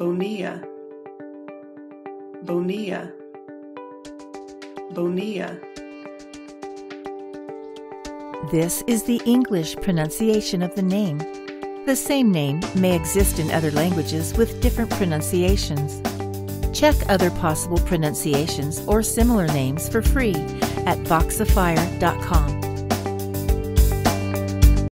Bonilla, Bonilla, Bonilla. This is the English pronunciation of the name. The same name may exist in other languages with different pronunciations. Check other possible pronunciations or similar names for free at Voxifier.com.